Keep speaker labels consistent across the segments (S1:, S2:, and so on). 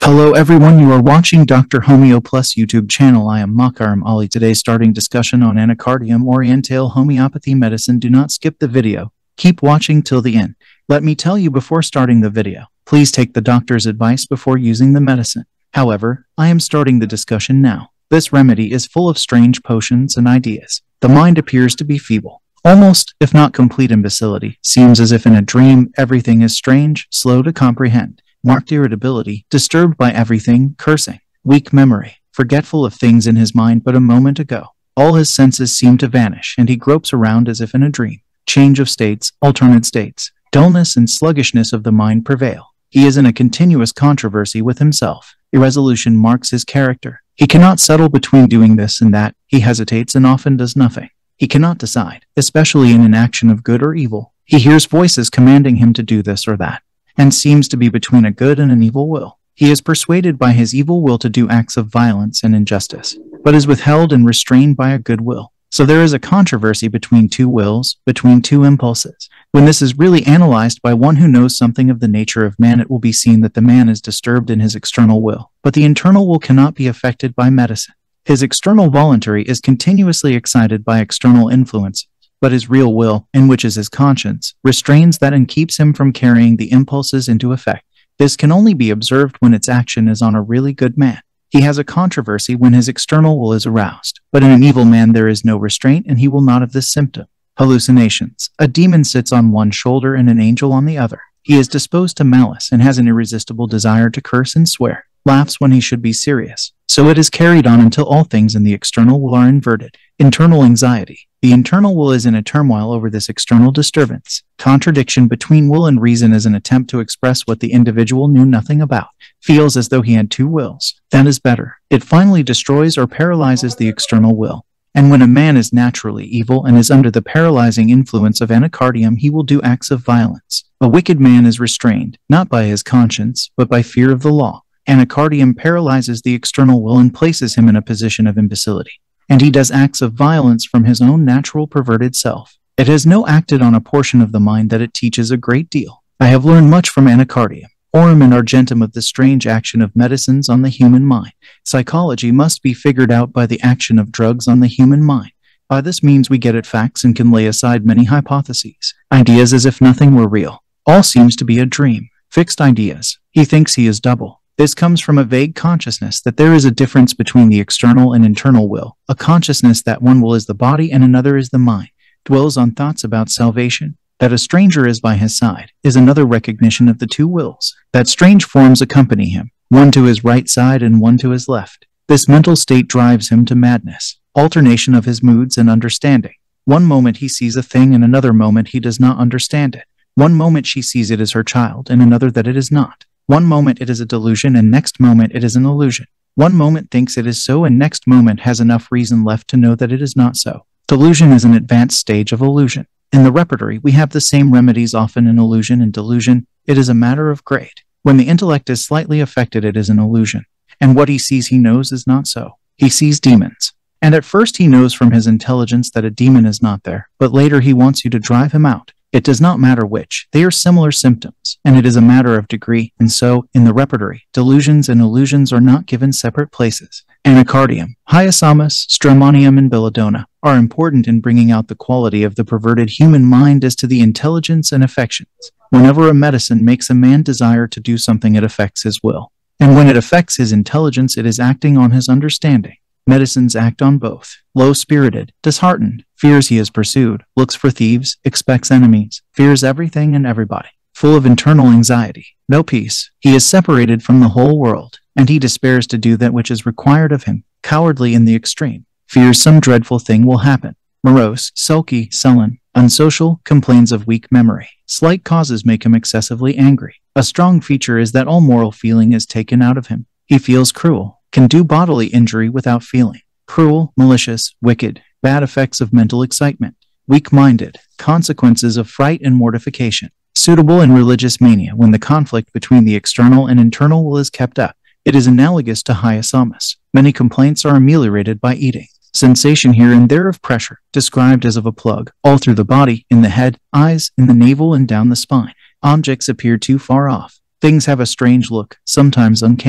S1: Hello everyone, you are watching Dr. Homeo Plus YouTube channel. I am Anacardium Orientale. Today's starting discussion on Anacardium Orientale homeopathy medicine. Do not skip the video. Keep watching till the end. Let me tell you before starting the video, please take the doctor's advice before using the medicine. However, I am starting the discussion now. This remedy is full of strange potions and ideas. The mind appears to be feeble. Almost, if not complete imbecility. Seems as if in a dream everything is strange, slow to comprehend. Marked irritability, disturbed by everything, cursing, weak memory, forgetful of things in his mind but a moment ago. All his senses seem to vanish, and he gropes around as if in a dream. Change of states, alternate states, dullness and sluggishness of the mind prevail. He is in a continuous controversy with himself. Irresolution marks his character. He cannot settle between doing this and that. He hesitates and often does nothing. He cannot decide, especially in an action of good or evil. He hears voices commanding him to do this or that, and seems to be between a good and an evil will. He is persuaded by his evil will to do acts of violence and injustice, but is withheld and restrained by a good will. So there is a controversy between two wills, between two impulses. When this is really analyzed by one who knows something of the nature of man, it will be seen that the man is disturbed in his external will, but the internal will cannot be affected by medicine. His external voluntary is continuously excited by external influences, but his real will, in which is his conscience, restrains that and keeps him from carrying the impulses into effect. This can only be observed when its action is on a really good man. He has a controversy when his external will is aroused, but in an evil man there is no restraint, and he will not have this symptom. Hallucinations. A demon sits on one shoulder and an angel on the other. He is disposed to malice and has an irresistible desire to curse and swear, laughs when he should be serious. So it is carried on until all things in the external will are inverted. Internal anxiety. The internal will is in a turmoil over this external disturbance. Contradiction between will and reason is an attempt to express what the individual knew nothing about, feels as though he had two wills. That is better. It finally destroys or paralyzes the external will. And when a man is naturally evil and is under the paralyzing influence of anacardium, he will do acts of violence. A wicked man is restrained, not by his conscience, but by fear of the law. Anacardium paralyzes the external will and places him in a position of imbecility, and he does acts of violence from his own natural perverted self. It has no acted on a portion of the mind that it teaches a great deal. I have learned much from Anacardium, Aurum and Argentum, of the strange action of medicines on the human mind. Psychology must be figured out by the action of drugs on the human mind. By this means we get at facts and can lay aside many hypotheses, ideas as if nothing were real. All seems to be a dream, fixed ideas. He thinks he is double. This comes from a vague consciousness that there is a difference between the external and internal will, a consciousness that one will is the body and another is the mind, dwells on thoughts about salvation, that a stranger is by his side, is another recognition of the two wills, that strange forms accompany him, one to his right side and one to his left. This mental state drives him to madness, alternation of his moods and understanding. One moment he sees a thing and another moment he does not understand it. One moment she sees it as her child and another that it is not. One moment it is a delusion and next moment it is an illusion. One moment thinks it is so and next moment has enough reason left to know that it is not so. Delusion is an advanced stage of illusion. In the repertory we have the same remedies often in illusion and delusion. It is a matter of grade. When the intellect is slightly affected it is an illusion, and what he sees he knows is not so. He sees demons, and at first he knows from his intelligence that a demon is not there, but later he wants you to drive him out. It does not matter which, they are similar symptoms, and it is a matter of degree, and so, in the repertory, delusions and illusions are not given separate places. Anacardium, hyoscyamus, stramonium, and belladonna are important in bringing out the quality of the perverted human mind as to the intelligence and affections. Whenever a medicine makes a man desire to do something, it affects his will, and when it affects his intelligence, it is acting on his understanding. Medicines act on both. Low-spirited, disheartened, fears he is pursued, looks for thieves, expects enemies, fears everything and everybody, full of internal anxiety, no peace. He is separated from the whole world, and he despairs to do that which is required of him, cowardly in the extreme, fears some dreadful thing will happen, morose, sulky, sullen, unsocial, complains of weak memory. Slight causes make him excessively angry. A strong feature is that all moral feeling is taken out of him. He feels cruel, can do bodily injury without feeling. Cruel, malicious, wicked, bad effects of mental excitement, weak-minded, consequences of fright and mortification. Suitable in religious mania when the conflict between the external and internal will is kept up. It is analogous to hyoscyamus. Many complaints are ameliorated by eating. Sensation here and there of pressure, described as of a plug, all through the body, in the head, eyes, in the navel and down the spine. Objects appear too far off. Things have a strange look, sometimes uncanny.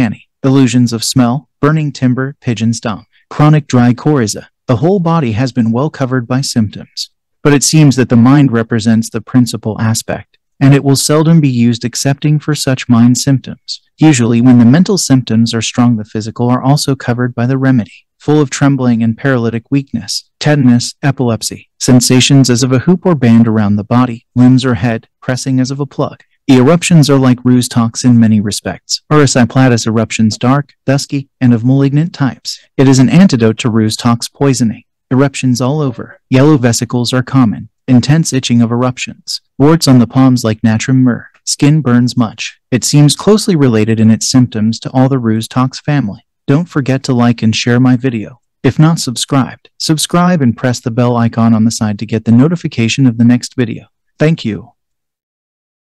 S1: illusions of smell, burning timber, pigeon stung, chronic dry coryza. The whole body has been well covered by symptoms. But it seems that the mind represents the principal aspect, and it will seldom be used excepting for such mind symptoms. Usually when the mental symptoms are strong, the physical are also covered by the remedy, full of trembling and paralytic weakness, tetanus, epilepsy, sensations as of a hoop or band around the body, limbs or head, pressing as of a plug. The eruptions are like ruse talks in many respects. Erysiplatus eruptions dark, dusky, and of malignant types. It is an antidote to ruse talks poisoning. Eruptions all over. Yellow vesicles are common. Intense itching of eruptions. Warts on the palms like natrum myrrh. Skin burns much. It seems closely related in its symptoms to all the ruse talks family. Don't forget to like and share my video. If not subscribed, subscribe and press the bell icon on the side to get the notification of the next video. Thank you.